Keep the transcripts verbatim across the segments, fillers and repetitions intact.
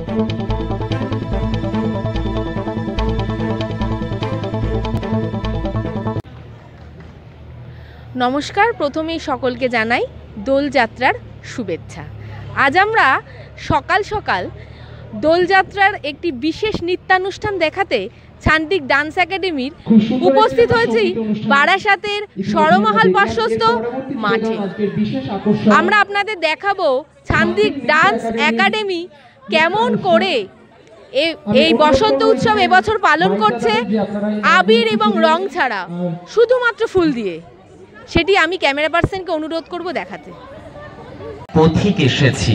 নমস্কার, প্রথমেই সকলকে জানাই দোলযাত্রার শুভেচ্ছা। আজ আমরা সকাল সকাল দোলযাত্রার একটি বিশেষ নৃত্যানুষ্ঠান দেখাতে ছান্দিক ডান্স একাডেমির উপস্থিত হয়েছি বারাসাতের সরমহাল পার্শ্বস্থ মাঠে। আমরা আপনাদের দেখাবো ছান্দিক ডান্স একাডেমি কেমন করে এই বসন্ত উৎসব এবছর পালন করছে আবির এবং রং ছাড়া, শুধুমাত্র ফুল দিয়ে। সেটি আমি ক্যামেরা পার্সনকে অনুরোধ করব দেখাতে। পথিক এসেছি,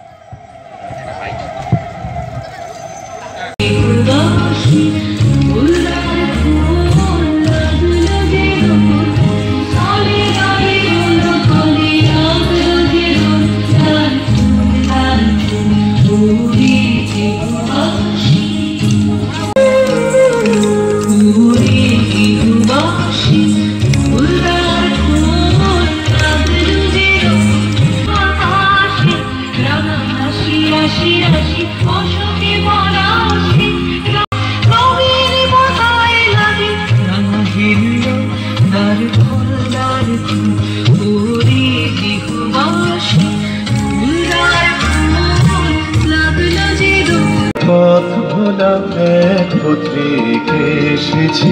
পথ ভোলা এক পথিকে এসেছি,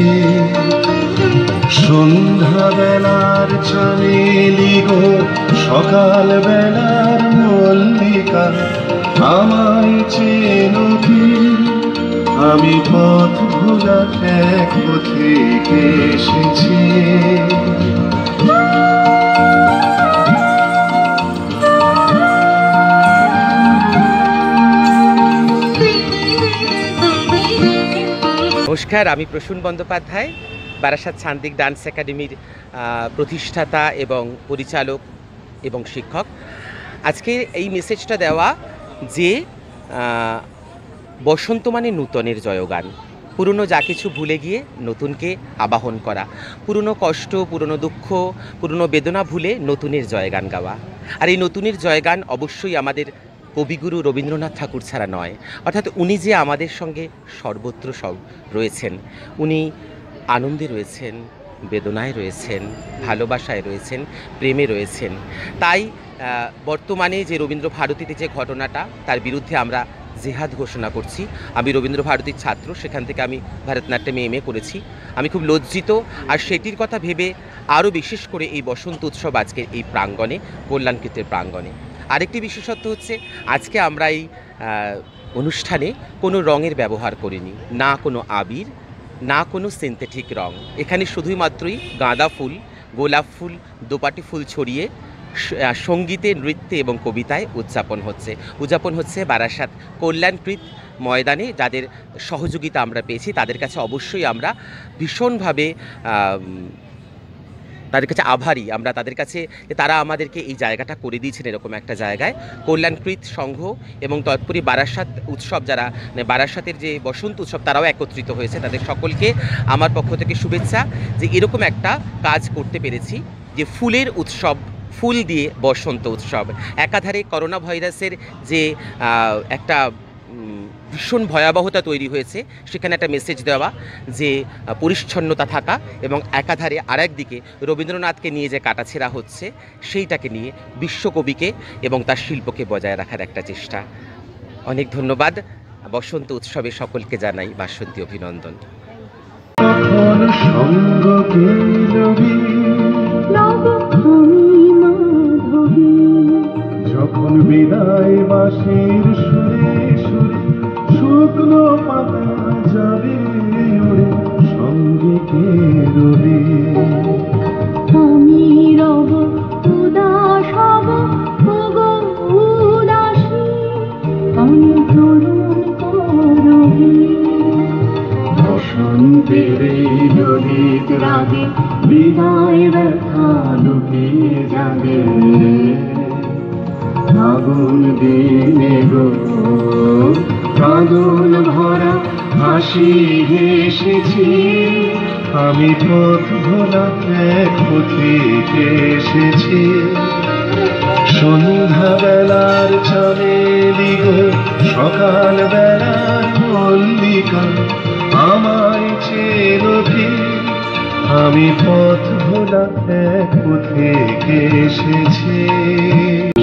সন্ধ্যা বেলার চামেলি গো সকাল বেলার মল্লিকা, আমায় চেনো কি? আমি পথ ভোলা এক পথিকে এসেছি। নমস্কার, আমি প্রসূন বন্দ্যোপাধ্যায়, বারাসাত ছান্দিক ডান্স একাডেমির প্রতিষ্ঠাতা এবং পরিচালক এবং শিক্ষক। আজকে এই মেসেজটা দেওয়া যে বসন্ত মানে নূতনের জয়গান, পুরনো যা কিছু ভুলে গিয়ে নতুনকে আবাহন করা, পুরনো কষ্ট, পুরনো দুঃখ, পুরনো বেদনা ভুলে নতুনের জয়গান গাওয়া। আর এই নতুনের জয়গান অবশ্যই আমাদের কবিগুরু রবীন্দ্রনাথ ঠাকুর ছাড়া নয়, অর্থাৎ উনি যে আমাদের সঙ্গে সর্বত্র সব রয়েছেন। উনি আনন্দে রয়েছেন, বেদনায় রয়েছেন, ভালোবাসায় রয়েছেন, প্রেমে রয়েছেন। তাই বর্তমানে যে রবীন্দ্র ভারতীতে যে ঘটনাটা, তার বিরুদ্ধে আমরা জেহাদ ঘোষণা করছি। আমি রবীন্দ্র ভারতীর ছাত্র, সেখান থেকে আমি ভারতনাট্যমে এম এ করেছি। আমি খুব লজ্জিত, আর সেটির কথা ভেবে আরও বিশেষ করে এই বসন্ত উৎসব আজকের এই প্রাঙ্গণে, কল্যাণক্ষেত্রের প্রাঙ্গণে। আরেকটি বিশেষত্ব হচ্ছে, আজকে আমরা এই অনুষ্ঠানে কোনো রঙের ব্যবহার করিনি, না কোনো আবির, না কোনো সিনথেটিক রং। এখানে শুধুমাত্রই গাঁদা ফুল, গোলাপ ফুল, দোপাটি ফুল ছড়িয়ে সঙ্গীতে, নৃত্যে এবং কবিতায় উদযাপন হচ্ছে উদযাপন হচ্ছে বারাসাত কল্যাণকৃত ময়দানে। যাদের সহযোগিতা আমরা পেয়েছি তাদের কাছে অবশ্যই আমরা ভীষণভাবে তাদের কাছে আভারী। আমরা তাদের কাছে, তারা আমাদেরকে এই জায়গাটা করে দিয়েছেন, এরকম একটা জায়গায় কল্যাণকৃত সংঘ এবং তৎপরই বারাসাত উৎসব, যারা বারাসাতের যে বসন্ত উৎসব, তারাও একত্রিত হয়েছে। তাদের সকলকে আমার পক্ষ থেকে শুভেচ্ছা যে এরকম একটা কাজ করতে পেরেছি, যে ফুলের উৎসব, ফুল দিয়ে বসন্ত উৎসব। একাধারে করোনা ভাইরাসের যে একটা ভীষণ ভয়াবহতা তৈরি হয়েছে, সেখানে একটা মেসেজ দেওয়া যে পরিচ্ছন্নতা থাকা, এবং একাধারে আরেক দিকে রবীন্দ্রনাথকে নিয়ে যে কাটাছেঁড়া হচ্ছে, সেইটাকে নিয়ে বিশ্বকবিকে এবং তার শিল্পকে বজায় রাখার একটা চেষ্টা। অনেক ধন্যবাদ। বসন্ত উৎসবে সকলকে জানাই বাসন্তী অভিনন্দন। যখন বিদায় বাঁশির সুরে সুরে শুকনো পাতা যাবে উড়ে, সঙ্গে কে রবি? আমি রব উদাস হব, ওগো উদাসী, আমি তরুণ করবি। বসন্তের ললিত রাগে বিদায় ব্যথা লুকিয়ে যাবে, আগুন দিনে গো কাঁদন ভরা হাসি হেসেছি। আমি পথ ভোলা এক পথিকে এসেছি, সন্ধ্যা বেলার চামেলি গো, সকাল বেলার মল্লিকা, আমায় চেনো কি? আমি পথ ভোলা এক পথে এসেছি।